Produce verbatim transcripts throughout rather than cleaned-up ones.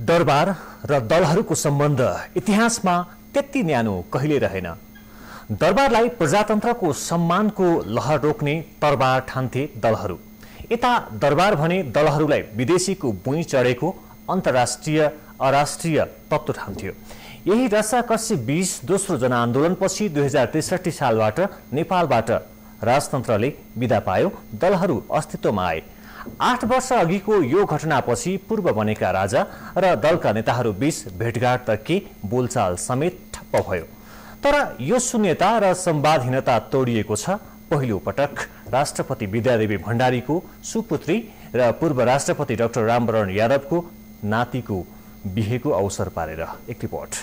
दरबार र दलहरूको सम्बन्ध इतिहासमा त्यति न्यानो कहिले रहेन। दरबारलाई प्रजातन्त्रको सम्मानको लहर रोक्ने तरबार ठान्थे दलहरू। यता दरबार भने दलहरूलाई विदेशीको बुई चढेको अन्तर्राष्ट्रिय अराष्ट्रिय तत्त्व ठान्थ्यो। यही रस्साकस्सी बीच दोस्रो जनआन्दोलनपछि दुई हजार त्रिसठी सालबाट नेपालबाट राजतन्त्रले बिदा पायो, दलहरू अस्तित्वमा आए। आठ वर्ष अघिको यो घटनापछि पूर्व बनेका राजा र दलका नेताहरू बीच भेटघाट त के बोलचाल समेत ठप्प भयो। तर यो शून्यता र संवादहीनता तोडिएको छ पहिलो पटक राष्ट्रपति विद्यादेवी भण्डारीको सुपुत्री र पूर्व राष्ट्रपति डाक्टर रामवरण यादवको नातिको बिहेको अवसर पारेर। एक रिपोर्ट।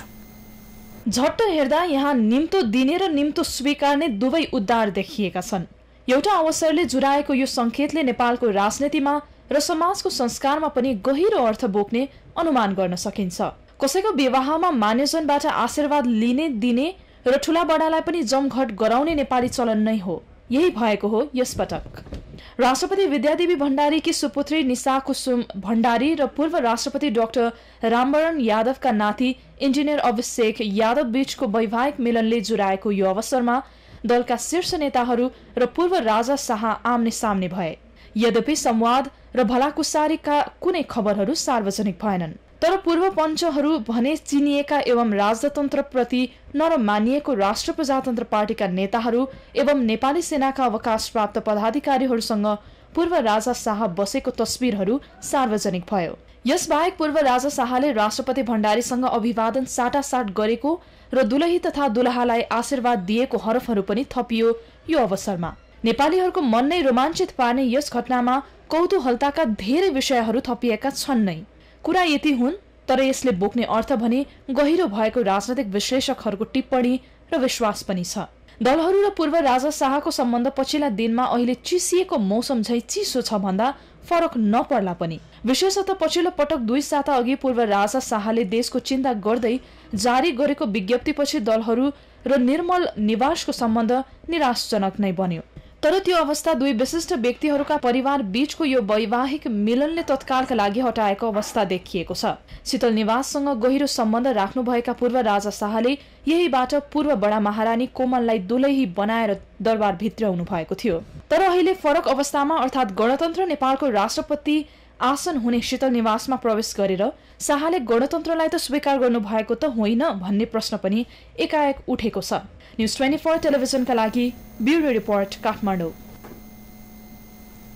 झट्ट हेर्दा यहाँ निम्तो दिने र निम्तो स्वीकार्ने दुवै उद्धार देखिएका छन्। एउटा अवसरले जुराएको यो संकेतले नेपालको राजनीतिमा र समाजको संस्कारमा पनि गहिरो अर्थ बोक्ने अनुमान गर्न सकिन्छ। कसैको विवाहमा मान्यजनबाट आशीर्वाद लिने दिने र ठूला बडालाई पनि जमघट गराउने नेपाली चलन नै हो। यही भएको हो यस पटक। राष्ट्रपति विद्यादेवी भण्डारीकी सुपुत्री निशा कुसुम भण्डारी र पूर्व राष्ट्रपति डाक्टर रामवरण यादवका नाति इन्जिनियर अभिषेक यादव बीचको वैवाहिक मिलनले जुराएको यो अवसरमा दलका शीर्ष नेताहरू र पूर्व राजा शाह आम्ने सामने भए। यद्यपि संवाद र भलाकुसारीका कुनै खबरहरू सार्वजनिक भएनन्। तर पूर्व पञ्चहरू भने चिनिएका एवं राजतन्त्रप्रति नरम मानिएको राष्ट्र प्रजातन्त्र पार्टीका नेताहरू एवं नेपाली सेनाका अवकाश प्राप्त पदाधिकारीहरूसँग पूर्व राजा शाह बसेको तस्बिरहरू सार्वजनिक भयो। यसबाहेक पूर्व राजा शाहले राष्ट्रपति भण्डारीसँग अभिवादन साटासाट गरेको र दुलही तथा दुलहालाई आशीर्वाद दिएको हरफहरू पनि थपियो यो अवसरमा। नेपालीहरूको मन नै रोमाञ्चित पार्ने यस घटनामा कौतूहलताका धेरै विषयहरू थपिएका छन् नै। कुरा यति हुन्, तर यसले बोक्ने अर्थ भने गहिरो भएको राजनैतिक विश्लेषकहरूको टिप्पणी र विश्वास पनि छ। दलहरू र पूर्व राजा शाहको सम्बन्ध पछिल्ला दिनमा अहिले चिसिएको मौसम झै चिसो छ भन्दा फरक नपर्ला पनि। विशेषतः पछिल्लो पटक दुई साता अघि पूर्व राजा शाहले देशको चिन्ता गर्दै जारी गरेको विज्ञप्तिपछि दलहरू र निर्मल निवासको सम्बन्ध निराशजनक नै बन्यो। तर त्यो अवस्था दुई विशिष्ट व्यक्तिहरूका परिवार बीचको यो वैवाहिक मिलनले तत्कालका लागि हटाएको अवस्था देखिएको छ। शीतल निवाससँग गहिरो सम्बन्ध राख्नुभएका पूर्व राजा शाहले यहीबाट पूर्व बडा महारानी कोमललाई दुलही बनाएर दरबार भित्राउनु भएको थियो। तर अहिले फरक अवस्थामा अर्थात् गणतन्त्र नेपालको राष्ट्रपति आसन हुने शीतल निवासमा प्रवेश गरेर शाहले गणतन्त्रलाई त स्वीकार गर्नु भएको त होइन भन्ने प्रश्न पनि एकाएक उठेको छ। न्यूज ट्वेन्टी फोर टेलिभिजनका लागि ब्युरो रिपोर्ट काठमाडौँ।